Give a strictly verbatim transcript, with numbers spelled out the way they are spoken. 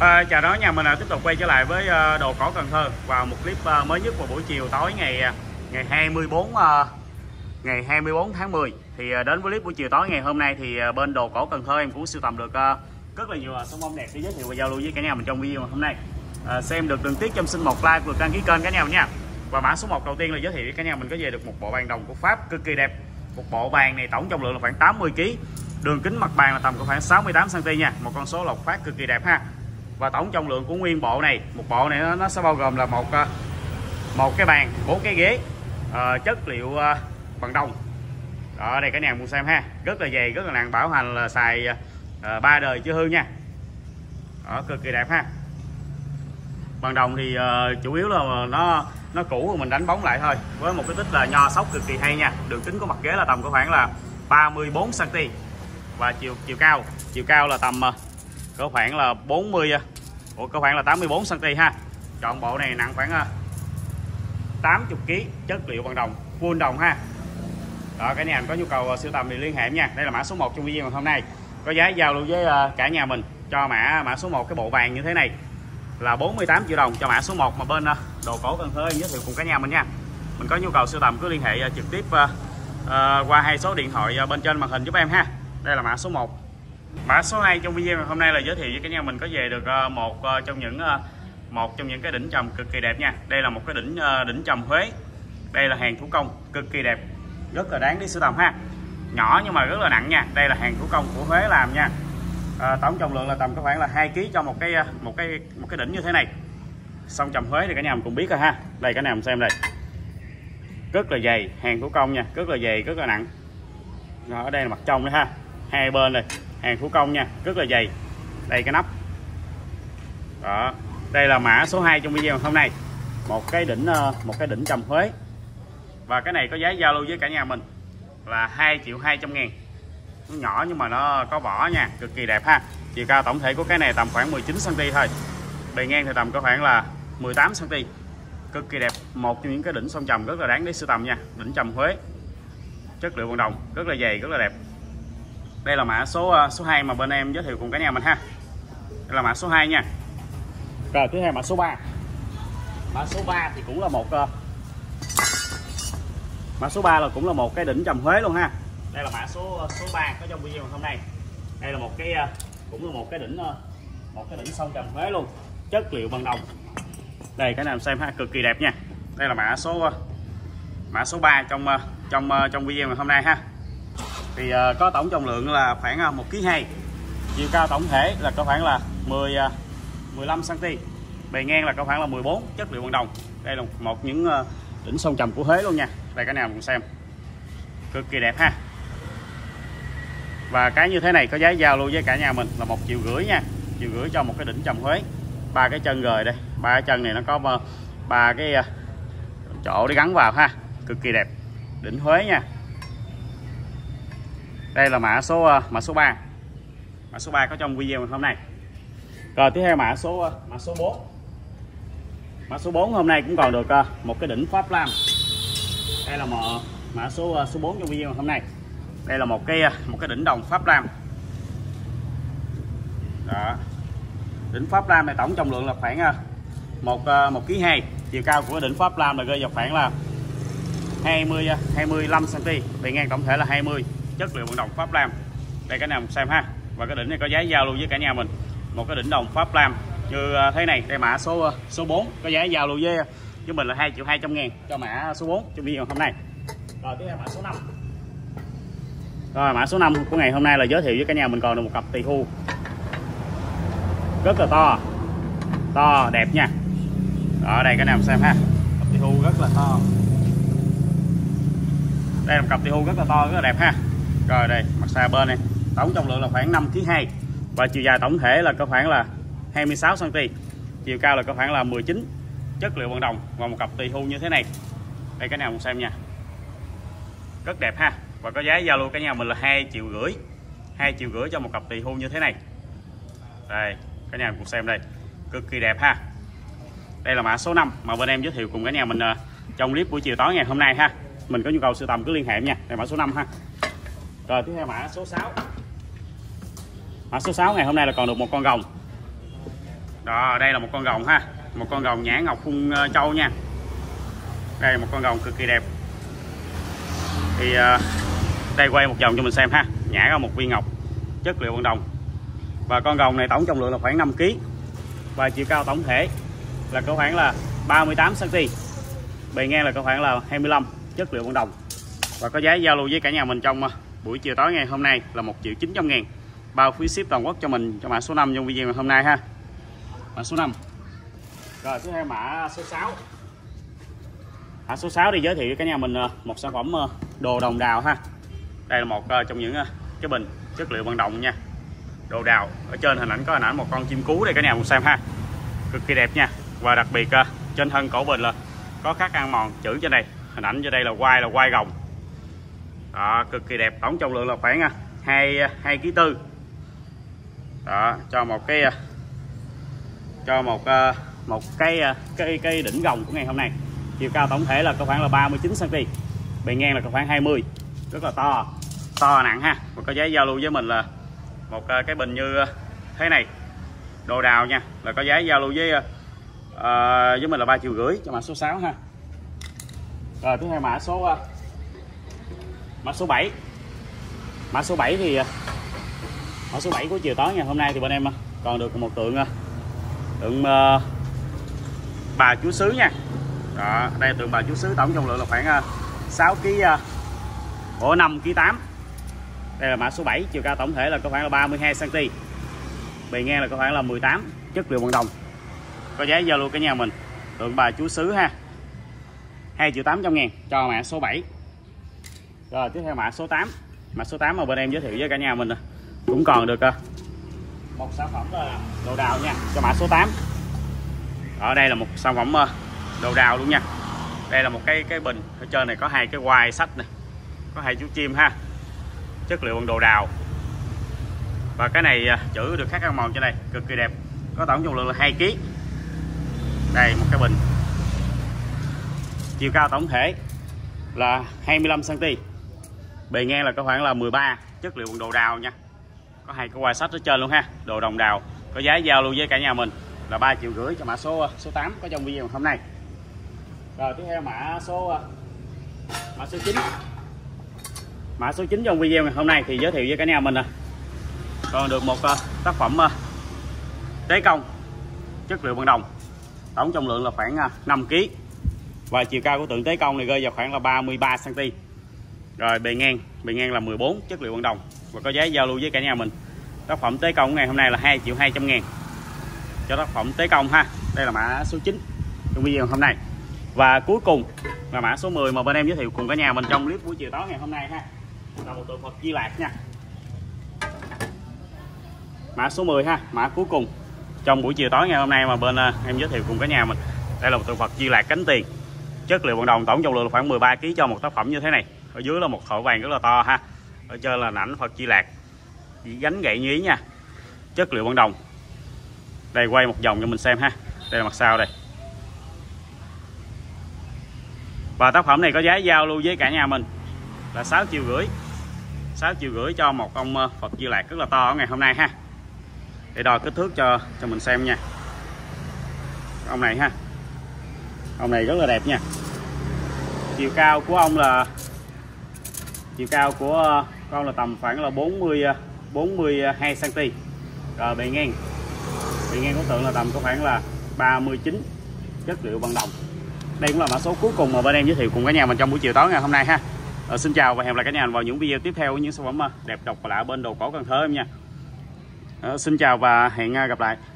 À, chào đó nhà mình là tiếp tục quay trở lại với uh, đồ cổ Cần Thơ vào một clip uh, mới nhất vào buổi chiều tối ngày ngày hai mươi tư uh, ngày hai mươi tư tháng mười. Thì uh, đến với clip buổi chiều tối ngày hôm nay thì uh, bên đồ cổ Cần Thơ em cũng sưu tầm được uh, rất là nhiều uh, số mông đẹp để giới thiệu và giao lưu với cả nhà mình trong video hôm nay. Uh, xem được đừng tiếc trong xin một like và đăng ký kênh cả nhà mình nha. Và mã số một đầu tiên là giới thiệu với cả nhà mình có về được một bộ bàn đồng của Pháp cực kỳ đẹp. Một bộ bàn này tổng trọng lượng là khoảng tám mươi ki lô gam, đường kính mặt bàn là tầm khoảng sáu mươi tám xăng ti mét nha, một con số lộc phát cực kỳ đẹp ha. Và tổng trọng lượng của nguyên bộ này, một bộ này nó, nó sẽ bao gồm là một một cái bàn, bốn cái ghế, uh, chất liệu uh, bằng đồng. Đó, đây cả nhà cùng xem ha, rất là dày, rất là nặng, bảo hành là xài ba uh, đời chưa hư nha. Đó, cực kỳ đẹp ha. Bằng đồng thì uh, chủ yếu là nó nó cũ rồi mình đánh bóng lại thôi, với một cái tích là nho sóc cực kỳ hay nha. Đường kính của mặt ghế là tầm có khoảng là ba mươi tư xăng ti mét và chiều chiều cao chiều cao là tầm uh, có khoảng là bốn mươi, Ủa, có khoảng là tám mươi tư xăng ti mét ha. Chọn bộ này nặng khoảng uh, tám mươi ki lô gam, chất liệu bằng đồng, full đồng ha. Đó, cả nhà mình có nhu cầu sưu tầm thì liên hệ nha. Đây là mã số một trong video hôm nay, có giá giao lưu với uh, cả nhà mình cho mã mã số một, cái bộ vàng như thế này là bốn mươi tám triệu đồng cho mã số một mà bên uh, đồ cổ Cần Thơ em giới thiệu cùng cả nhà mình nha. Mình có nhu cầu sưu tầm cứ liên hệ uh, trực tiếp uh, uh, qua hai số điện thoại uh, bên trên màn hình giúp em ha. Đây là mã số một. Mã số hai trong video hôm nay là giới thiệu với cả nhà mình có về được uh, một uh, trong những uh, một trong những cái đỉnh trầm cực kỳ đẹp nha. Đây là một cái đỉnh uh, đỉnh trầm Huế. Đây là hàng thủ công cực kỳ đẹp, rất là đáng để sưu tầm ha. Nhỏ nhưng mà rất là nặng nha. Đây là hàng thủ công của Huế làm nha. À, tổng trọng lượng là tầm có khoảng là hai ki lô gam cho một cái một cái một cái đỉnh như thế này. Song trầm Huế thì cả nhà mình cùng biết rồi ha. Đây cả nhà mình xem đây, rất là dày, hàng thủ công nha, rất là dày, rất là nặng. Rồi, ở đây là mặt trong đây ha, hai bên này hàng thủ công nha, rất là dày. Đây cái nắp. Đó, đây là mã số hai trong video hôm nay, một cái đỉnh một cái đỉnh trầm Huế. Và cái này có giá giao lưu với cả nhà mình là hai triệu hai trăm ngàn. Nó nhỏ nhưng mà nó có vỏ nha, cực kỳ đẹp ha. Chiều cao tổng thể của cái này tầm khoảng mười chín xăng ti mét thôi. Bề ngang thì tầm có khoảng là mười tám xăng ti mét. Cực kỳ đẹp, một trong những cái đỉnh song trầm rất là đáng để sưu tầm nha, đỉnh trầm Huế. Chất liệu bằng đồng, rất là dày, rất là đẹp. Đây là mã số số hai mà bên em giới thiệu cùng cả nhà mình ha. Đây là mã số hai nha. Rồi tiếp theo mã số ba. Mã số ba thì cũng là một mã số ba là cũng là một cái đỉnh trầm Huế luôn ha. Đây là mã số số ba có trong video hôm nay. Đây là một cái cũng là một cái đỉnh một cái đỉnh song trầm Huế luôn, chất liệu bằng đồng. Đây cái nào xem ha, cực kỳ đẹp nha. Đây là mã số mã số ba trong trong trong video ngày hôm nay ha. Thì uh, có tổng trọng lượng là khoảng một ki lô gam hai. Chiều cao tổng thể là có khoảng là mười mười lăm xăng ti mét. Bề ngang là có khoảng là mười bốn, chất liệu bằng đồng. Đây là một những uh, đỉnh song trầm của Huế luôn nha. Đây cái nào cùng xem, cực kỳ đẹp ha. Và cái như thế này có giá giao lưu với cả nhà mình là một triệu rưỡi nha. Triệu rưỡi cho một cái đỉnh trầm Huế. Ba cái chân rời đây, ba cái chân này nó có ba cái chỗ để gắn vào ha, cực kỳ đẹp, đỉnh Huế nha. Đây là mã số mã số ba. Mã số ba có trong video hôm nay. Rồi tiếp theo mã số mã số bốn. Mã số bốn hôm nay cũng còn được một cái đỉnh Pháp Lam. Đây là một mã số số bốn trong video hôm nay. Đây là một cái một cái đỉnh đồng Pháp Lam. Đó. Đỉnh Pháp Lam này tổng trọng lượng là khoảng một một ki lô gam hai. Chiều cao của đỉnh Pháp Lam là rơi vào khoảng là hai mươi hai mươi lăm xăng ti mét. Bề ngang tổng thể là hai mươi, chất liệu bằng đồng Pháp Lam. Đây cái nào xem ha. Và cái đỉnh này có giá giao lưu với cả nhà mình một cái đỉnh đồng Pháp Lam như thế này. Đây mã số số bốn có giá giao lưu với với mình là hai triệu hai trăm ngàn cho mã số bốn trong video hôm nay. Rồi tiếp theo mã số năm. Rồi mã số năm của ngày hôm nay là giới thiệu với cả nhà mình còn được một cặp tỳ hưu rất là to, to đẹp nha. Ở đây cái nào xem ha, cặp tỳ hưu rất là to. Đây là một cặp tỳ hưu rất là to, rất là đẹp ha. Rồi đây mặt xa bên này, tổng trọng lượng là khoảng năm ki lô gam hai và chiều dài tổng thể là có khoảng là hai mươi sáu xăng ti mét. Chiều cao là có khoảng là mười chín, chất liệu bằng đồng và một cặp tỳ hưu như thế này. Đây cái nào cùng xem nha, rất đẹp ha. Và có giá giao lưu cả nhà mình là hai triệu rưỡi, hai triệu rưỡi cho một cặp tỳ hưu như thế này. Đây cả nhà cùng xem đây, cực kỳ đẹp ha. Đây là mã số năm mà bên em giới thiệu cùng cả nhà mình uh, trong clip buổi chiều tối ngày hôm nay ha. Mình có nhu cầu sưu tầm cứ liên hệ nha. Đây mã số năm ha. Rồi tiếp theo mã số sáu. Mã số sáu ngày hôm nay là còn được một con rồng. Đó, đây là một con rồng ha, một con rồng nhã ngọc phun châu nha. Đây là một con rồng cực kỳ đẹp. Thì uh, đây quay một vòng cho mình xem ha, nhả ra một viên ngọc, chất liệu bằng đồng. Và con rồng này tổng trọng lượng là khoảng năm ki lô gam. Và chiều cao tổng thể là có khoảng là ba mươi tám xăng ti mét. Bề ngang là có khoảng là hai mươi lăm, chất liệu bằng đồng. Và có giá giao lưu với cả nhà mình trong buổi chiều tối ngày hôm nay là một triệu chín trăm ngàn, bao phí ship toàn quốc cho mình, cho mã số năm trong video ngày hôm nay ha. Mã số năm. Rồi tiếp theo mã số sáu. Mã số sáu thì giới thiệu với cả nhà mình một sản phẩm đồ đồng đào ha. Đây là một trong những cái bình chất liệu bằng đồng nha. Đồ đào, ở trên hình ảnh có hình ảnh một con chim cú đây cả nhà cùng xem ha. Cực kỳ đẹp nha. Và đặc biệt trên thân cổ bình là có khắc ăn mòn chữ trên đây. Hình ảnh trên đây là quai là quai rồng. Đó, cực kỳ đẹp, tổng trọng lượng là khoảng hai hai ki lô gam. Đó, cho một cái cho một một cái cây cây đỉnh rồng của ngày hôm nay. Chiều cao tổng thể là có khoảng là ba mươi chín xăng ti mét. Bề ngang là có khoảng hai mươi. Rất là to, to nặng ha. Và có giá giao lưu với mình là một cái bình như thế này. Đồ đào nha, là có giá giao lưu với uh, với mình là ba triệu rưỡi cho mã số sáu ha. Rồi tiếp theo mã số uh, mã số bảy. Mã số bảy thì uh, mã số bảy của chiều tối ngày hôm nay thì bên em uh, còn được một tượng uh, tượng uh, bà chúa xứ nha. Đó, đây là tượng bà chúa xứ, tổng trọng lượng là khoảng uh, sáu ki lô gam, uh, năm ki lô gam tám. Đây là mã số bảy, chiều cao tổng thể là có khoảng là ba mươi hai xăng ti mét. Bề ngang là có khoảng là mười tám, chất liệu bằng đồng. Có giá giao lưu cả nhà mình, tượng bà chúa xứ ha. hai triệu tám trăm ngàn cho mã số bảy. Rồi tiếp theo mã số tám. Mã số tám mà bên em giới thiệu với cả nhà mình cũng còn được uh, một sản phẩm là đồ đào nha, cho mã số tám. Ở đây là một sản phẩm uh, đồ đào luôn nha. Đây là một cái cái bình, ở trên này có hai cái quai sách này, có hai chú chim ha, chất liệu bằng đồ đào. Và cái này uh, chữ được khắc ăn mòn trên đây, cực kỳ đẹp, có tổng trọng lượng là hai ki lô gam. Đây một cái bình, chiều cao tổng thể là hai mươi lăm xăng ti mét. Bề ngang là có khoảng là mười ba, chất liệu bằng đồ đào nha. Có hai cái quai sách ở trên luôn ha, đồ đồng đào. Có giá giao lưu với cả nhà mình là ba triệu rưỡi cho mã số số tám có trong video hôm nay. Rồi tiếp theo mã số mã số chín. Mã số chín trong video ngày hôm nay thì giới thiệu với cả nhà mình nè. Còn được một tác phẩm tế công chất liệu bằng đồng. Tổng trọng lượng là khoảng năm ki lô gam. Và chiều cao của tượng tế công này rơi vào khoảng là ba mươi ba xăng ti mét. Rồi bề ngang, bề ngang là mười bốn, chất liệu bằng đồng. Và có giá giao lưu với cả nhà mình. Tác phẩm tế công ngày hôm nay là hai triệu hai trăm ngàn cho tác phẩm tế công ha. Đây là mã số chín trong video hôm nay. Và cuối cùng là mã số mười mà bên em giới thiệu cùng cả nhà mình trong clip buổi chiều tối ngày hôm nay ha. Là một tượng Phật Di Lạc nha. Mã số mười ha, mã cuối cùng trong buổi chiều tối ngày hôm nay mà bên uh, em giới thiệu cùng cả nhà mình. Đây là một tượng Phật Di Lạc cánh tiền, chất liệu bằng đồng, tổng trọng lượng là khoảng mười ba ki lô gam cho một tác phẩm như thế này. Ở dưới là một thỏi vàng rất là to ha. Ở trên là ảnh Phật Di Lạc gánh gậy nhí nha, chất liệu bằng đồng. Đây quay một vòng cho mình xem ha. Đây là mặt sau đây. Và tác phẩm này có giá giao lưu với cả nhà mình là sáu triệu rưỡi. sáu triệu rưỡi cho một ông Phật Di Lạc rất là to ở ngày hôm nay ha. Để đo kích thước cho cho mình xem nha. Ông này ha. Ông này rất là đẹp nha. Chiều cao của ông là chiều cao của con là tầm khoảng là bốn mươi bốn mươi hai xăng ti mét. Rồi bề ngang. Bề ngang của tượng là tầm có khoảng là ba mươi chín, chất liệu bằng đồng. Đây cũng là mã số cuối cùng mà bên em giới thiệu cùng cả nhà mình trong buổi chiều tối ngày hôm nay ha. Rồi, xin chào và hẹn gặp lại cả nhà vào những video tiếp theo với những sản phẩm đẹp độc và lạ bên đồ cổ Cần Thơ em nha. Rồi, xin chào và hẹn gặp lại.